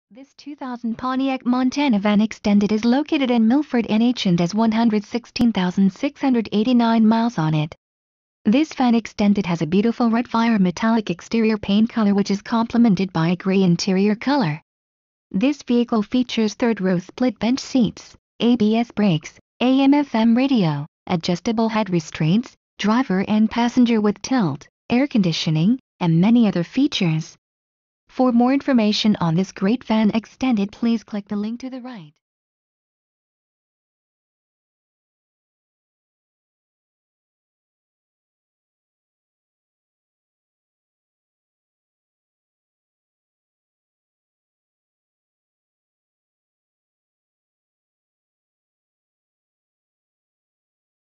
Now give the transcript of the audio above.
This 2000 Pontiac Montana van extended is located in Milford, NH and has 116,689 miles on it. This van extended has a beautiful red fire metallic exterior paint color which is complemented by a gray interior color. This vehicle features third-row split bench seats, ABS brakes, AM/FM radio, adjustable head restraints, driver and passenger with tilt, air conditioning, and many other features. For more information on this great van extended, please click the link to the right.